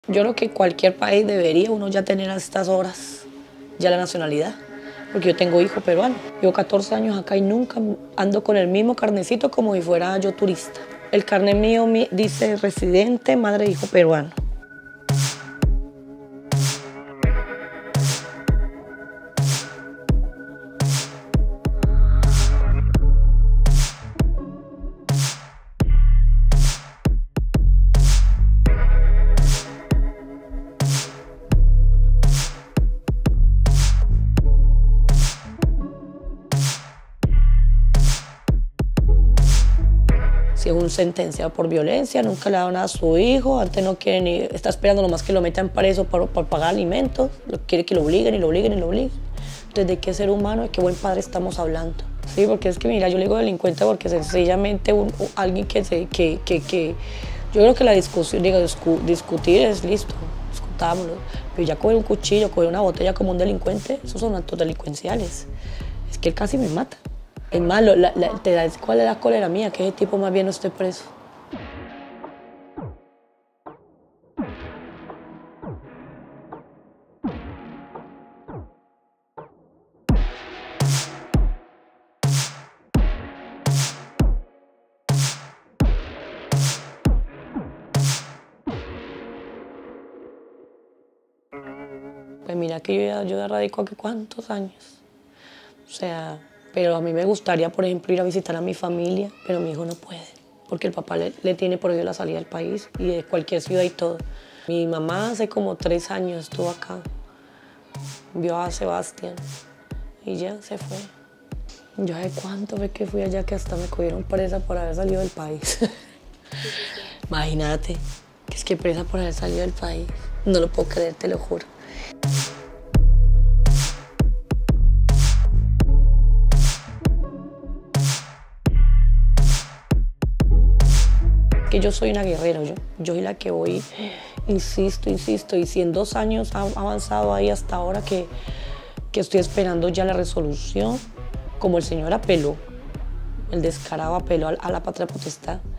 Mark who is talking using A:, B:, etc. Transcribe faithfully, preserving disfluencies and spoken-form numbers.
A: Yo creo que cualquier país debería uno ya tener a estas horas ya la nacionalidad, porque yo tengo hijo peruano. Llevo catorce años acá y nunca ando con el mismo carnecito como si fuera yo turista. El carnet mío dice residente, madre e hijo peruano. Si es un sentenciado por violencia, nunca le ha dado nada a su hijo, antes no quiere ni, está esperando nomás que lo metan preso por, por pagar alimentos, quiere que lo obliguen y lo obliguen y lo obliguen. Entonces, ¿de qué ser humano, de qué buen padre estamos hablando? Sí, porque es que, mira, yo le digo delincuente porque sencillamente un, un, alguien que, se, que, que, que... Yo creo que la discusión, digo, discu, discutir es listo, discutámoslo, pero ya coger un cuchillo, coger una botella como un delincuente, esos son actos delincuenciales. Es que él casi me mata. Es malo, la, la, te da, ¿cuál es la cólera mía? Que ese tipo más bien no esté preso. Pues mira que yo ya, yo ya radico aquí cuántos años. O sea, pero a mí me gustaría, por ejemplo, ir a visitar a mi familia, pero mi hijo no puede, porque el papá le, le tiene prohibido la salida del país y de cualquier ciudad y todo. Mi mamá hace como tres años estuvo acá, vio a Sebastián y ya se fue. Yo hace cuánto fue que fui allá que hasta me cogieron presa por haber salido del país. Imagínate, que es que presa por haber salido del país. No lo puedo creer, te lo juro. Que yo soy una guerrera, yo, yo soy la que voy, insisto, insisto, y si en dos años ha avanzado ahí hasta ahora que, que estoy esperando ya la resolución, como el señor apeló, el descarado apeló a, a la patria potestad,